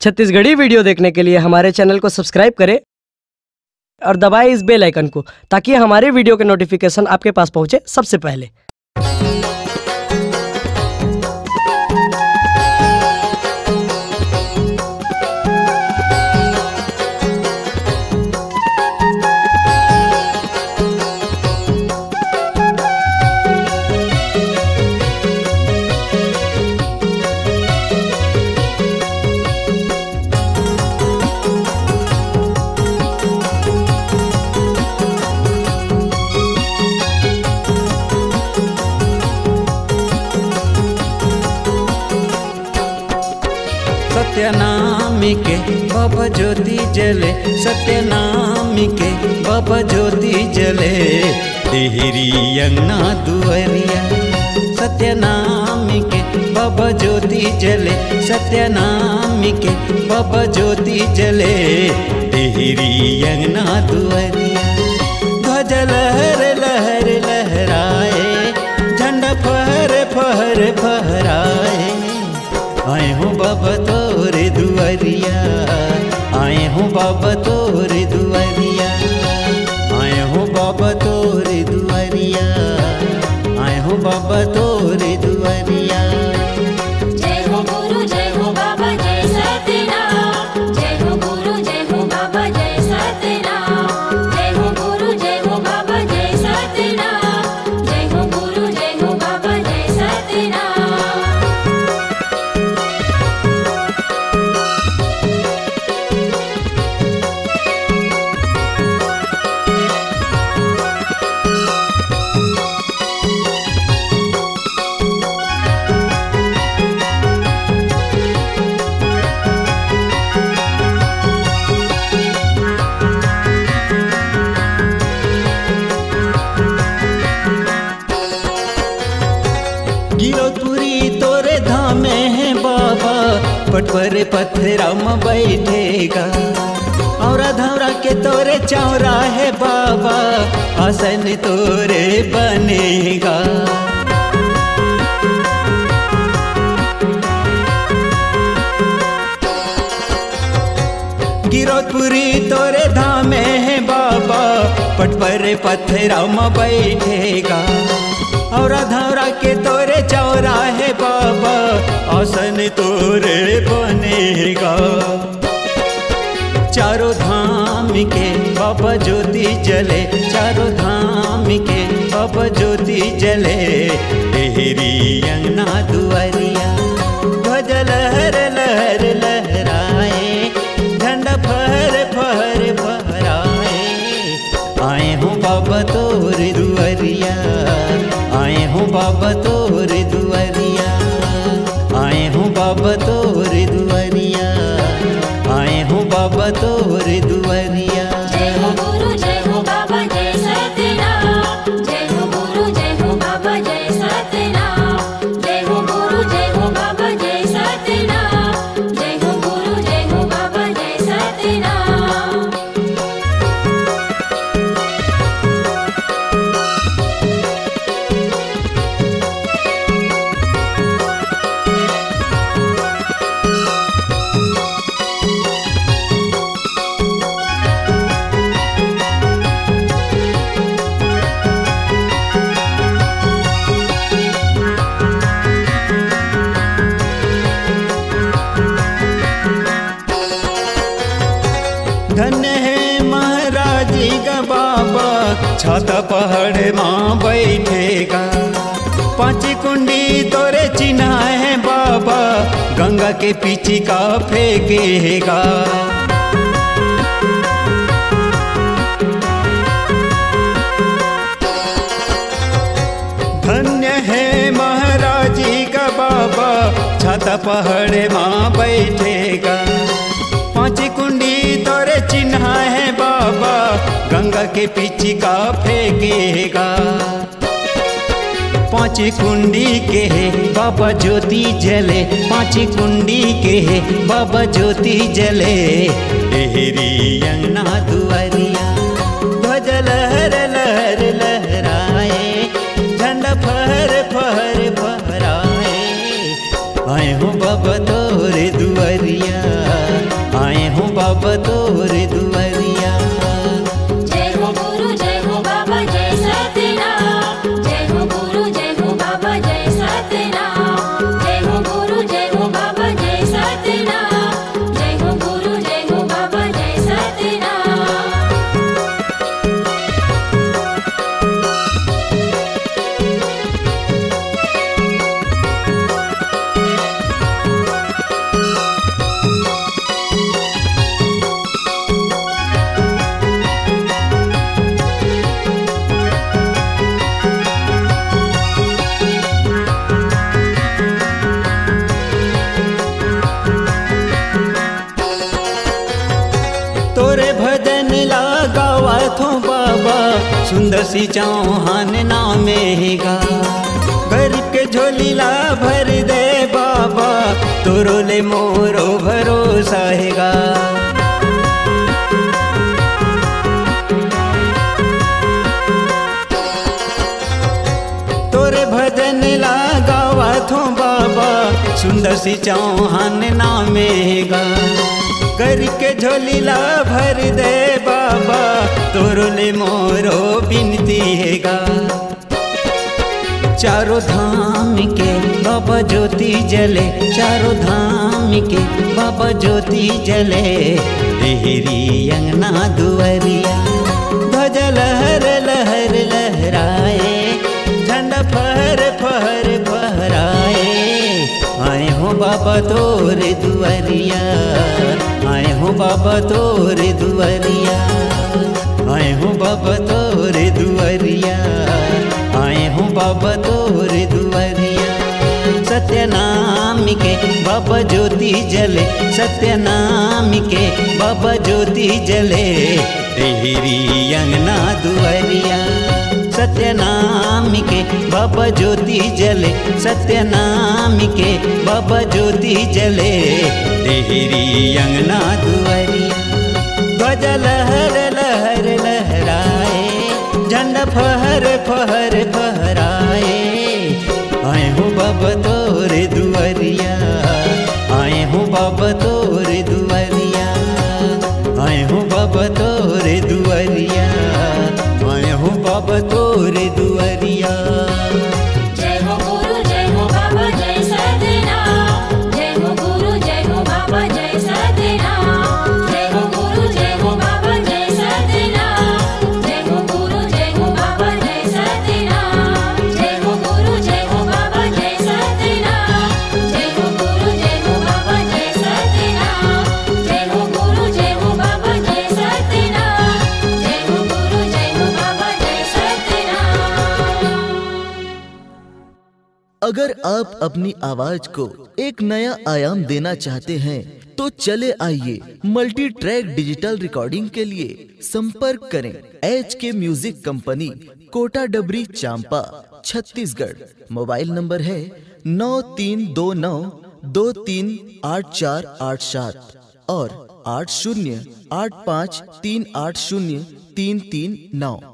Chhattisgarhi video देखने के लिए हमारे चैनल को सब्सक्राइब करें और दबाएं इस बेल आइकन को ताकि हमारे वीडियो के नोटिफिकेशन आपके पास पहुंचे सबसे पहले। सत्यनामी के बाबा ज्योति जले, सत्यनामी के बाबा ज्योति जले, देहरी अंगना दुआरिया। सत्यनामी के बाबा ज्योति जले, सत्यनामी के बाबा ज्योति जले, देहरी अंगना दुआरिया। ध्वज लहर लहर लहराए, झंडा फहर फहर फहराए, आए हूँ बाबा तोरे दुआरिया, आए हूँ बाबा तोरे दुआरिया, आए हूँ बाबा तोरे दुआरिया, आए हूँ बाबा तोरे दुआरिया। जय हो गुरु जय हो बाबा जय सत्यनाम, जय हो गुरु जय हो बाबा जय सत्यनाम, जय हो गुरु जय हो बाबा जय सत्यनाम, जय हो गुरु जय हो बाबा जय सत्यनाम। गिरोधपुरी तोरे धामे है बाबा, पटवर पत्थरा में बैठेगा, और धौरा के तोरे चौरा है बाबा, आसन तोरे बनेगा। गिरोधपुरी तोरे धामे है बाबा, पटवर पत्थरा में बैठेगा, और धौरा के तोरे चौरा है बाबा, आसन तोरे बनेगा। चारों धाम के बाबा ज्योति जले, चारों धाम के बाबा ज्योति जले, देहरी अंगना दुआरिया। ध्वज लहर लहर लहराए, झंडा फहर फहर फहराए, आए हूँ बाबा तोरे दुआरिया, आए हूँ बाबा तोरे दुआरिया, आए हूँ बाबा तोरे दुआरिया, आए हूँ बाबा तोरे दुआरिया। जय हो गुरु जय हो बाबा जय सत्यनाम, जय हो गुरु जय हो बाबा जय सत्यनाम, जय हो गुरु जय हो बाबा जय सत्यनाम, जय हो गुरु जय हो बाबा जय सत्यनाम। धन्य है महाराज जी का बाबा, छाता पहाड़ माँ बैठेगा, पांच कुंडी तोरे चिन्हा है बाबा, गंगा के पीछे का फेंकेगा। धन्य है महाराज जी का बाबा, छाता पहाड़ माँ बैठेगा, पांच कुंडी तोरे चिन्हा है बाबा, गंगा के पीछे का फेंकेगा। पांच कुंडी के है बाबा ज्योति जले, पांच कुंडी के है बाबा ज्योति जले, देहरी अंगना दुआरिया। ध्वज लहर लहर लहराए, झंडा फहर फहर फहराए, आए हूँ बाबा तोरे दुआरिया। बाबा तोर दुआरिया। जय हो गुरु जय हो बाबा जय सतनाम। जय हो गुरु जय हो बाबा जय सतनाम। जय हो गुरु जय हो बाबा जय सतनाम। जय हो गुरु जय हो बाबा जय सतनाम। तोरे भजन लगावा थो बाबा सुंदर सी चौहान नामे गा। गरीब के झोली ला भर दे बाबा तोरो ले मोरो भरोसा हैगा। तोरे भजन लगावा थो बाबा सुंदर सी चौहान नामे गा। गरीब के झोली ला भर दे बाबा तोरो ले मोरो बिनती हैगा। चारों धाम के बाबा ज्योति जले, चारों धाम के बाबा ज्योति जले। देहरी अंगना दुआरिया ध्वजा लहर लहर लहराए, झंडा फहर फहर फहराए। आए हो बाबा तोरे दुआरिया, आए हो बाबा तोरे दुआरिया, आए हो बाबा तोरे दुआरिया, आए हो बाबा तोरे दुआरिया। सत्यनाम के बाबा ज्योति जले, सत्यनाम के बाबा ज्योति जले। तेरी अंगना दुआरिया सत्यनाम के बाबा ज्योति जले, सत्यनाम के बाबा ज्योति जले। तेरी अंगना दुआरिया ध्वजा लहर लहर लहराए, झंडा फहर फहर फहराए। आए हो बाबा तोरे दुआरिया, आए हो बाबा तोरे दुआरिया, आए हो बाबा तोरे दुआरिया, आए हो बाबा तोरे दुआरिया। जय हो गुरु जय हो बाबा जय सतनाम। जय हो गुरु जय हो बाबा जय सतनाम। जय हो गुरु जय हो बाबा जय सतनाम। जय हो गुरु जय हो बाबा जय सतनाम। जय हो गुरु जय हो बाबा जय सतनाम। जय हो गुरु जय हो बाबा जय सतनाम। जय हो गुरु जय हो बाबा जय सतनाम। जय हो गुरु जय हो बाबा जय सतनाम। अगर आप अपनी आवाज को एक नया आयाम देना चाहते हैं तो चले आइए मल्टी ट्रैक डिजिटल रिकॉर्डिंग के लिए संपर्क करें HK म्यूजिक कंपनी, कोटा डबरी, चांपा, छत्तीसगढ़। मोबाइल नंबर है 9329238487 और 8085380339।